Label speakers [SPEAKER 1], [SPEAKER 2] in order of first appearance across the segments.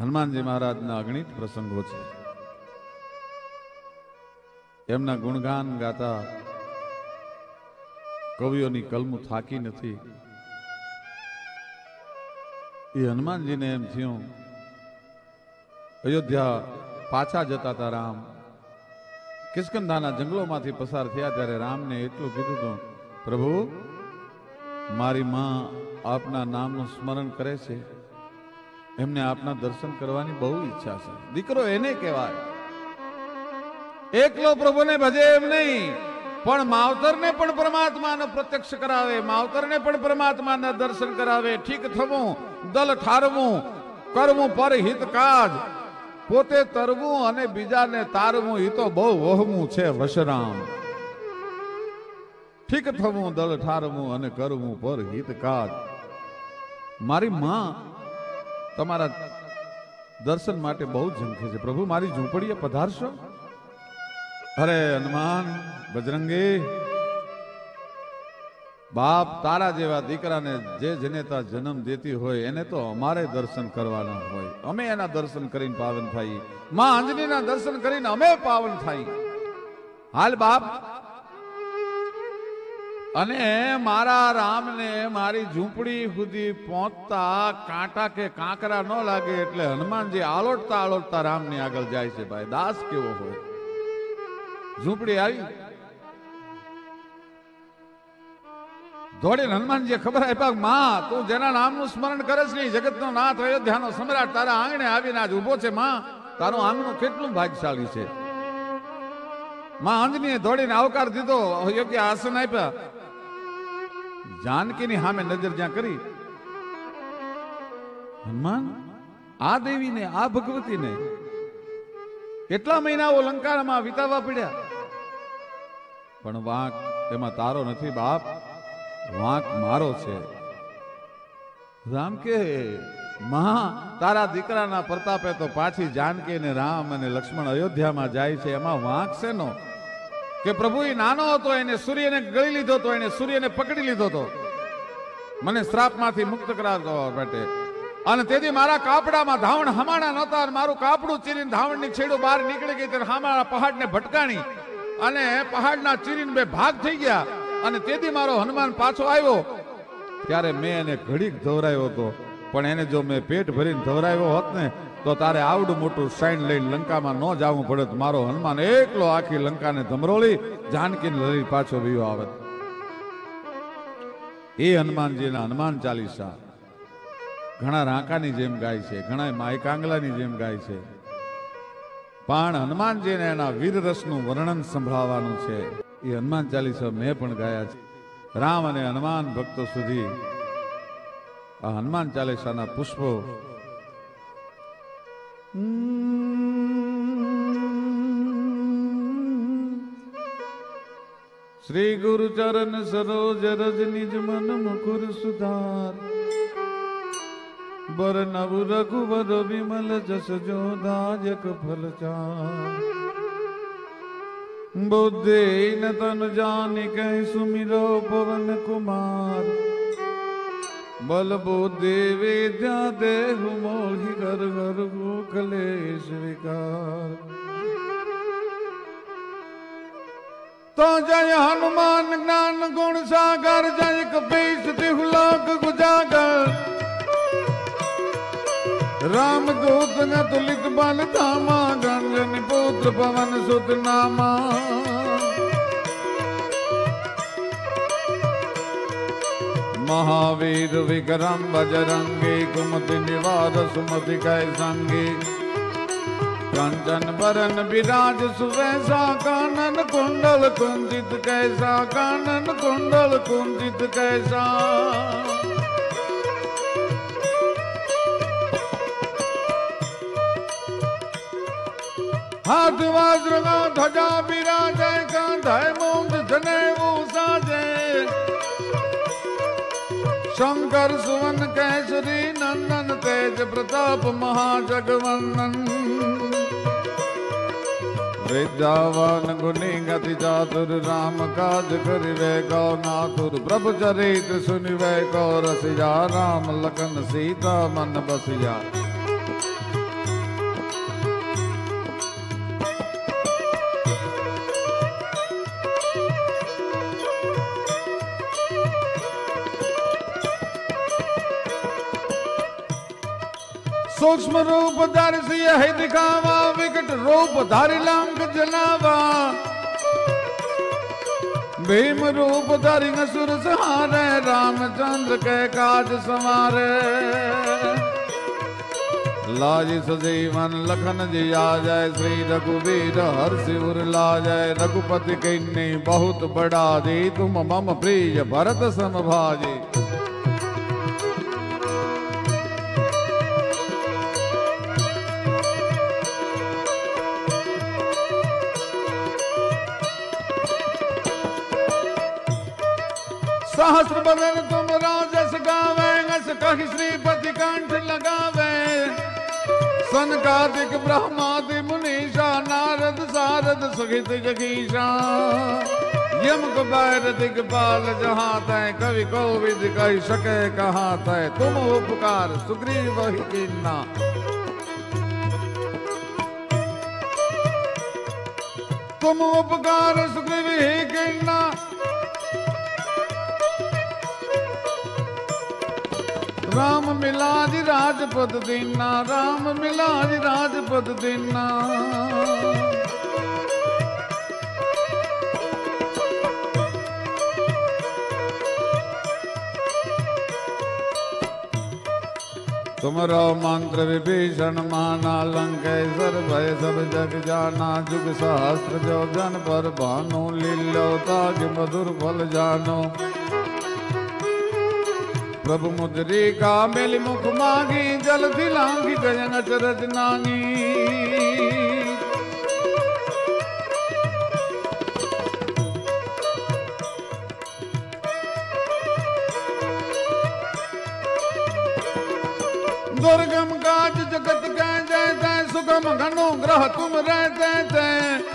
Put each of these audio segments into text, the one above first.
[SPEAKER 1] હનુમાનજી મહારાજના અગણિત પ્રસંગો છે. એમના ગુણગાન ગાતા કવિઓની કલમું થાકી નથી. એ હનુમાનજીને એમ થયું, અયોધ્યા પાછા જતા હતા રામ, કિષ્કંધાના જંગલોમાંથી પસાર થયા ત્યારે રામને એટલું કીધું હતું, પ્રભુ મારી માં આપના નામનું સ્મરણ કરે છે, એમને આપના દર્શન કરવાની બહુ ઈચ્છા છે. દીકરો એને કહેવાય, એકલો પ્રભુને ભજે એમ નહીં, પણ માવતરને પણ પરમાત્માનો પ્રત્યક્ષ કરાવે, માવતરને પણ પરમાત્માના દર્શન કરાવે. ઠીક થવું, દલ ઠારવું, કરવું પર હિત કાજ, પોતે તરવું અને બીજાને તારવું, એ તો બહુ વહમું છે વશરામ. ઠીક થવું, દલ ઠારવું અને કરવું પર હિત કાજ. મારી માં તમારા દર્શન માટે બહુ ઝંખે છે, પ્રભુ મારી ઝૂંપડીએ પધારશો? અરે હનુમાન, બજરંગી, બાપ તારા જેવા દીકરાને જે જનેતા જન્મ દેતી હોય એને તો અમારે દર્શન કરવાના હોય, અમે એના દર્શન કરીને પાવન થાય. માં અંજનીના દર્શન કરીને અમે પાવન થાય. હાલ બાપ. અને મારા રામને મારી ઝૂંપડી સુધી પહોંચતા કાંટા કે કાંકરા ન લાગે એટલે હનુમાનજી આલોટતા આલોટતા રામની આગળ જાય છે. ભાઈ દાસ કેવો હોય. ઝૂંપડી આવી, દોડીને હનુમાનજીએ ખબર આપ્યા, માં તું જેના નામનું સ્મરણ કરે છે નહીં, જગતનો નાથ અયોધ્યાનો સમ્રાટ તારા આંગણે આવીને આજ ઉભો છે. માં તારું આંગણું કેટલું ભાગ્યશાળી છે. માં અંજનીએ દોડીને આવકાર દીધો, યોગ્ય આસન આપ્યા. જાનકીની સામે નજર જ્યાં કરી, હનુમાન આ દેવીને આ ભગવતીને કેટલા મહિનાઓ લંકામાં વિતાવવા પડ્યા, પણ વાંક એમાં તારો નથી બાપ, વાંક મારો છે. રામ કે મહા તારા દીકરાના પ્રતાપે તો પાછી જાનકી ને રામ અને લક્ષ્મણ અયોધ્યામાં જાય છે, એમાં વાંક છે નો કે પ્રભુ એ નાનો હતો, એને સૂર્યને ગળી લીધો હતો, એને સૂર્યને પકડી લીધો હતો મને શ્રાપમાંથી મુક્ત કરાવવા માટે. અને તેથી મારા કાપડામાં ધાવણ હમાણા નહોતા, મારું કાપડું ચીરીને ધાવણની છેડો બહાર નીકળી ગઈ, ત્યારે હમાણા પહાડને ભટકાણી અને પહાડના ચીરીને બે ભાગ થઈ ગયા. અને તેથી મારો હનુમાન પાછો આવ્યો, ત્યારે મેં એને ઘડીક ધવરાયો હતો, પણ એને જો મેં પેટ ભરીને ધવરાયો હોત ને તો તારે આવડું મોટું સાઈન લઈને લંકામાં ન જવું પડે. મારો હનુમાન એકલો આખી લંકાને ધમરોળી જાનકીને લઈ પાછો વિયો આવત. એ હનુમાનજીના હનુમાન ચાલીસા ઘણા રાંકાની જેમ ગાય છે, ઘણા માયકાંગલાની જેમ ગાય છે, પણ હનુમાનજીને એના વીર રસનું વર્ણન સંભળાવવાનું છે. એ હનુમાન ચાલીસા મેં પણ ગાયા છે. રામ અને હનુમાન ભક્તો સુધી આ હનુમાન ચાલીસાના પુષ્પો શ્રી ગુરુ ચરણ સરોજ રજ નિજ મન મુકુર સુધાર, બર નવ રઘુવર વિમલ જસ જો દાયક ફલ ચાર. बुद्धि न तन जानि कह सुमिरो पवन कुमार, बल बुद्धि विद्या देहु मोहि घर घर कलेश विकार. तो जय हनुमान ज्ञान गुण सागर, जय कपीस तिहु लोक गुजागर. राम दूत न तुलित बल धामा, गंजन पुत्र पवन सुत नामा. महावीर विक्रम बजरंगी, कुमति निवार सुमति कै संगी. कंचन बरन विराज सुवेशा, कानन कुंडल कुंजित कैसा, कानन कुंडल कुंजित कैसा. हाथ वज्र ध्वजा विराजे, कांधे मूंज जनेऊ साजे. शंकर सुवन केसरी नंदन, तेज प्रताप महाजगवंदन. विद्यावान गुणी गति चातुर, राम काज करिवे को नातुर. प्रभु चरित्र सुनिवे को रसिया, राम लखन सीता मन बसिया. सूक्ष्म रूप धर सिय है दिखावा, विकट रूप धारि लंक जलावा। भीम रूप धरि असुर सहारे, रामचंद्र के काज संवारे। लाज सजीवन लखन जी आ जाए, श्री रघुवीर हर्षि उर लाजय। रघुपति किन्नी बहुत बड़ा दी, तुम मम प्रिय भरत सम भाजी। सहस्र बदन तुम राजस गावे, अस कहि श्रीपति कंठ लगावे। सनकादिक ब्रह्मादि मुनीषा, नारद सारद सहित जगीशा। यम कुबेर दिगपाल जहाँ तय, कवि कोविद कहि सके कहाँ तय। तुम उपकार सुग्रीव ही कीन्हा, तुम उपकार सुग्रीव ही कीन्हा। राम मिलाज राजपद दीना, राम मिलाज राजपद दीना। तुमरो मंत्र विभीषण माना, लंकेश्वर भय सब जग जाना। जुग सहस्त्र जो जन पर भानु, लीलो ताज मधुर फल जानो। प्रभु मुद्रिका मेलि मुख मांगी, जल दिलांगी गयन अचरज नांगी। दुर्गम काज जगत के जैते, सुगम घनो ग्रह तुम रहते थे।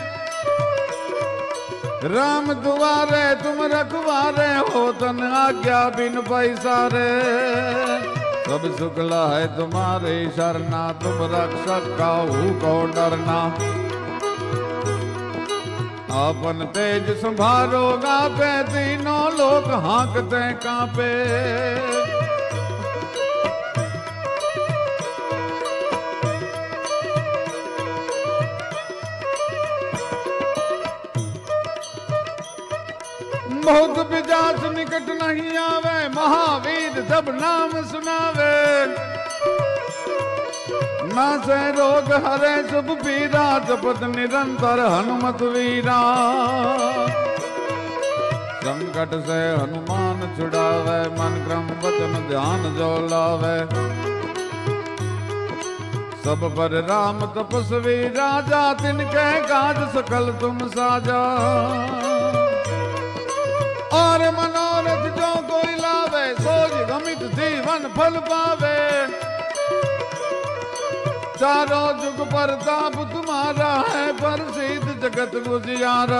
[SPEAKER 1] राम दुआरे तुम रखवारे, हो तन आज्ञा बिन पैसारे। सब शुक्ला है तुम्हारे शरणा, तुम रक्षक काहू को डरना। अपन तेज संभारो गापे, तीनों लोक हाँकते कांपे। बहुत विजास निकट नहीं आवे, महावीर जब नाम सुनावे। नासे रोग हरे शुभ पीरा, जपत निरंतर हनुमत वीरा। संकट से हनुमान छुड़ावे, मन क्रम वचन ध्यान जो लावे। सब पर राम तपस्वी राजा, तिनके काज सकल तुम साजा। और मनोरथ जो कोई लावे, सोच गमित जीवन फल पावे। चारों जुग प्रताप तुम्हारा है, प्रसिद्ध जगत गुजियारा।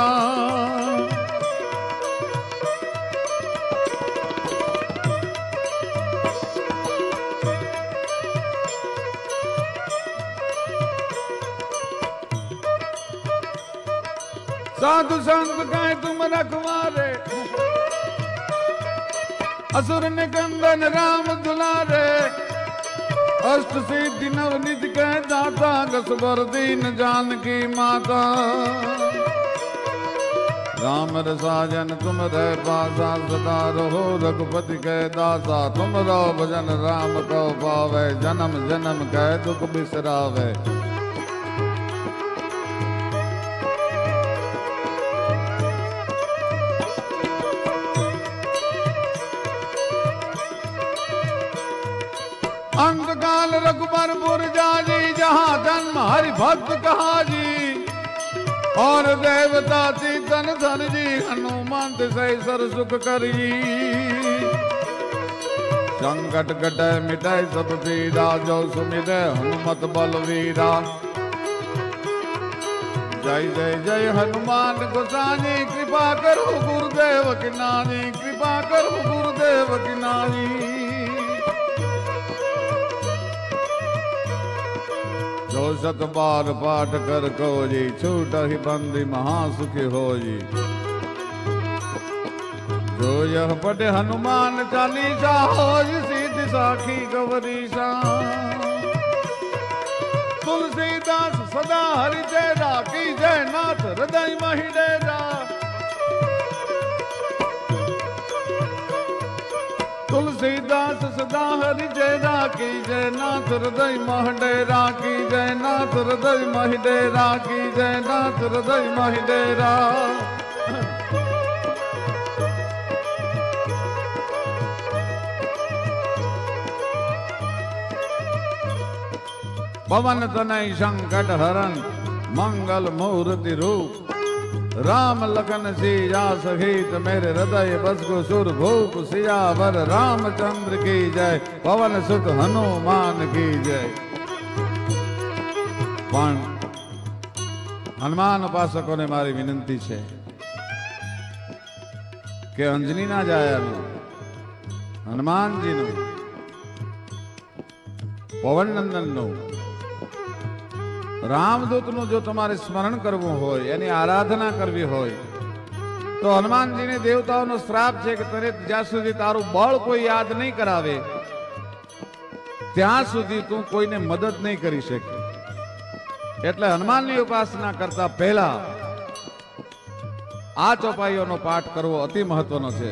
[SPEAKER 1] साधु संत कहे तुम रखवारे, असुर निकंदन राम दुलारे। अष्ट सिद्धि नव निधि के दाता, गसबर दीन जानकी माता। राम रसायन तुम रह पासा, सदा रहो रघुपति के दासा। तुम रो भजन राम को पावे, जन्म जन्म के दुख बिसरावे। अंतकाल रघुबरपुर जाजी, जहाँ जन्म हरि भक्त कहा जी। और देवता चीतन धन जी, हनुमंत से सर सुख करी। संकट कटे मिटे सब पीरा, जो सुमिरे हनुमत बलवीरा। जय जय जय हनुमान गोसाई, कृपा करो गुरुदेव की नानी। कृपा करो गुरुदेव की नानी। जो सत बार पाठ कर को जी, छूट ही बंदी महासुखी हो जी। जो यह पढ़े हनुमान चालीसा, हो सीधि साखी गौरीसा। हृदय मही डेरा तुलसीदास सदा हरि जयरा की जय नाथ हृदय मह डेरा की जय नाथ हृदय मह डेरा की जय नाथ हृदय मह डेरा। पवन तनय संकट हरन मंगल मूर्ति रूप राम लखन सिया सहित मेरे हृदय बस को सुर भूप सियावर रामचंद्र की जय पवन सुत हनुमान की जय। पण हनुमान उपासको ने मारी विनंती है कि अंजनी ना जाया हनुमान जी नु पवन नंदन नु रामदूत नु जो तुम्हारे स्मरण करवू हो यानी आराधना करवी हो तो हनुमान जी ने देवताओं नो श्राप है कि तने ज्यां सुधी तारू बळ कोई याद नहीं करावे त्यां सुधी तू कोई ने मदद नहीं करी शके। एटले हनुमान की उपासना करता पहला आ चौपाईओ नो पाठ करवो अति महत्वनो छे।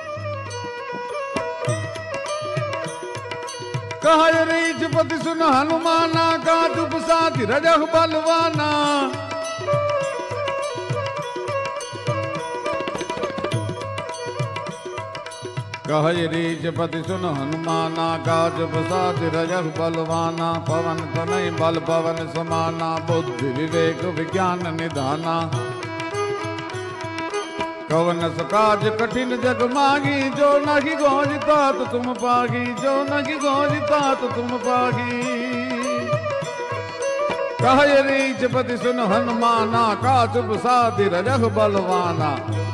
[SPEAKER 1] कह रीच पति सुन हनुमाना का चुप साथी रजह बलवाना कह रीच पति सुन हनुमाना का चुप साथी रजह बलवाना पवन तनय बल पवन समाना बुद्धि विवेक विज्ञान निधाना कवन सकाज कठिन जग मागी जो नहीं गोजता तो तुम पागी जो नहीं गोजता तो तुम पागी। कह रीच पति सुन हनुमाना का चुप साधि रजह बलवाना।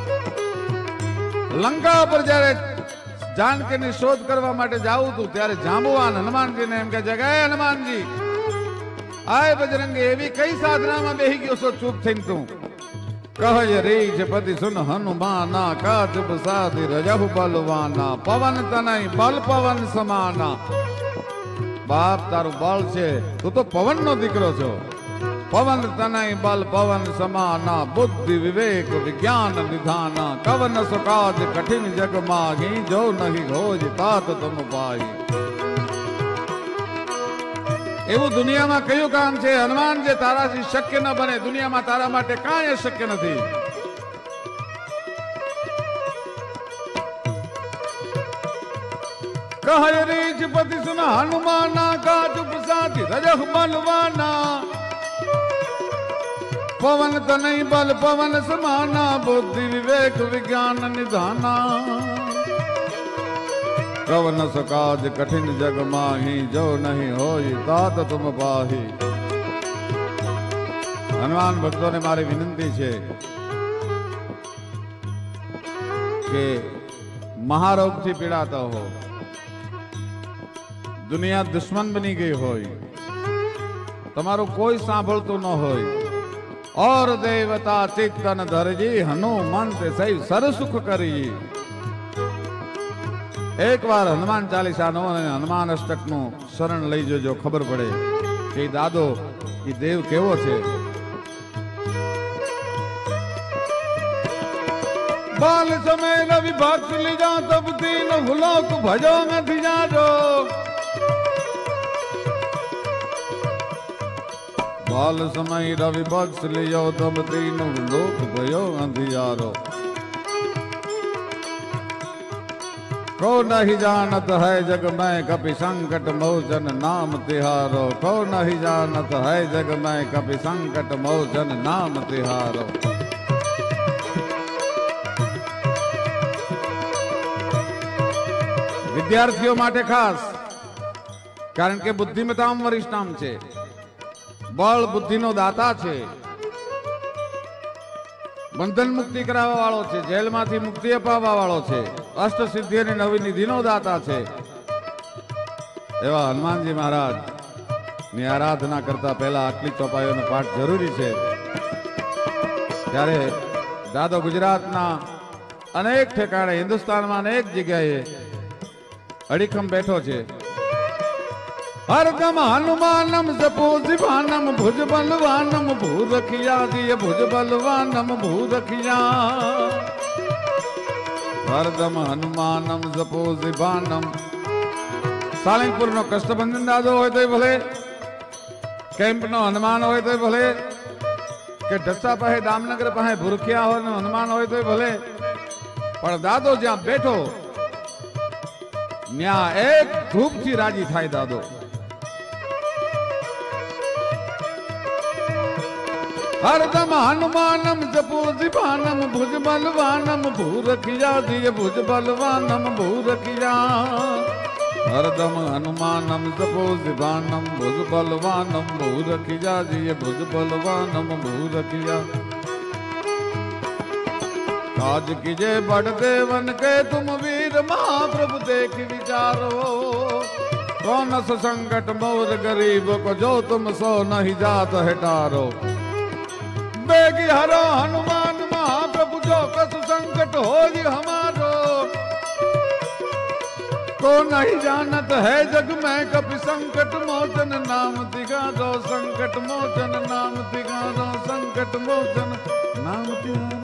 [SPEAKER 1] लंका पर जયારે जानकी ની શોધ કરવા માટે જાવું તું ત્યારે જાંબુવાન હનુમાનજીને એમ કે જગાએ હનુમાનજી આય બજરંગી એવી કઈ સાધનામાં બેહી ગયો છો ચૂપ થઈને તું। कह रीच पति सुन हनुमाना का चुप साधि रजहु बलवाना पवन तनय बल पवन समाना। बाप तारू बल छे तू तो पवन नो दीकरो छो पवन तनय बल पवन समाना बुद्धि विवेक विज्ञान निधाना कवन सुकाज कठिन जग माही जो नहीं खोज तात तुम पाई। एवं दुनिया में कयु काम है हनुमान जे तारा से शक्य न बने दुनिया में तारा माटे कांई अशक्य नहीं। कह रीच पति सुन हनुमाना का चुप साथी रजह बलवाना पवन तनय बल पवन समाना बुद्धि विवेक विज्ञान निधाना कवन सकाज कठिन जग माही जो नहीं होई तात तुम पाही। हनुमान भक्तों ने मारी विनंती है कि महारोग थी पीड़ाता हो दुनिया दुश्मन बनी गई होई तमारो कोई सांभळतुं न होई और देवता चित्तन धरजी हनुमंत सही सरसुख करी। एक बार हनुमान चालीसा नो हनुमान अष्टक नो शरण लई जो खबर पड़े कि दादो ये देव केवो छे। बाल समय रवि भक्त लीजा तब तीन भुलोक भजो में धिजारो बाल समय रवि भक्त लियो तब तीन भुलोक भयो अंधियारो को नहीं जानत है जग में कपि संकट मोचन नाम तिहारो को नहीं जानत है जग में कपि संकट मोचन नाम तिहारो। विद्यार्थियों माटे खास कारण के बुद्धिमताम वरिष्ठाम छे बल बुद्धि नो दाता छे बंधन मुक्ति करावा वाळो छे जेल मांथी मुक्ति अपावा वाळो छे अष्ट सिद्धि ने नवी निधि नो दाता छे एवा हनुमान जी महाराज ની આરાધના કરતા પહેલા આટલી ચોપાઈઓનો પાઠ જરૂરી છે। ત્યારે દાદો ગુજરાતના અનેક ઠેકાણે હિન્દુસ્તાનમાં અનેક જગ્યાએ અડીખમ બેઠો છે हरदम हनुमानम जपो जिबानम भुज बलवानम भूरखिया दिए भुज बलवानम भूरखिया। हरदम हनुमानम जपो जिबानम। सालंगपुर नो कष्टभंजन दादो होय तो भले, कैंप नो हनुमान होय तो भले, के ढसा पाहे दामनगर पाहे भूरखिया हो हनुमान होय तो भले, पर दादो ज्यां बैठो न्या एक धूप थी राजी थाय दादो। हरदम हनुमानम जपो जिबानम भुज बलवानम भूरखिया दिए भुज बलवानम भूरखिया। हरदम हनुमानम जपो जिबानम भुज बलवानम भूरखिया दिए भुज बलवानम भूरखिया। काज कीजे बड़ देवन के तुम वीर महाप्रभु देख विचारो। कौन स संकट मोर गरीब को जो तुम सो नहीं जात हटारो। बेगी हरो हनुमान महाप्रभु जो कसु संकट हो हमारो। को नहीं जानत है जग में कपि संकट मोचन नाम तिगारो। संकट मोचन नाम तिगारो संकट मोचन नाम तिगारो।